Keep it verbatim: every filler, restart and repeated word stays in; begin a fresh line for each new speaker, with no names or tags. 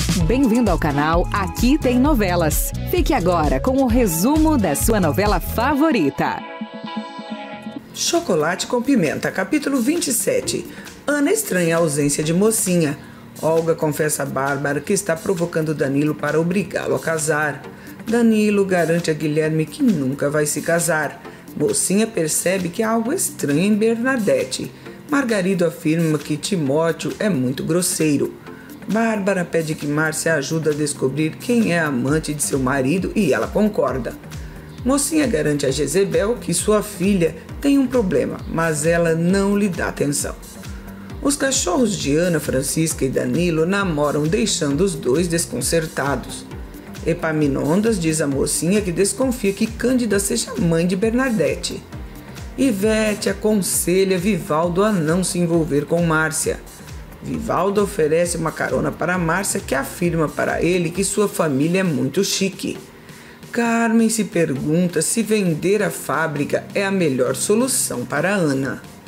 Bem-vindo ao canal Aqui Tem Novelas. Fique agora com o resumo da sua novela favorita.
Chocolate com Pimenta, capítulo vinte e sete. Ana estranha a ausência de Mocinha. Olga confessa a Bárbara que está provocando Danilo para obrigá-lo a casar. Danilo garante a Guilherme que nunca vai se casar. Mocinha percebe que há algo estranho em Bernadette. Margarido afirma que Timóteo é muito grosseiro. Bárbara pede que Márcia ajude a descobrir quem é a amante de seu marido e ela concorda. Mocinha garante a Jezebel que sua filha tem um problema, mas ela não lhe dá atenção. Os cachorros de Ana, Francisca e Danilo namoram, deixando os dois desconcertados. Epaminondas diz a Mocinha que desconfia que Cândida seja mãe de Bernadette. Ivete aconselha Vivaldo a não se envolver com Márcia. Vivaldo oferece uma carona para Márcia, que afirma para ele que sua família é muito chique. Carmen se pergunta se vender a fábrica é a melhor solução para Ana.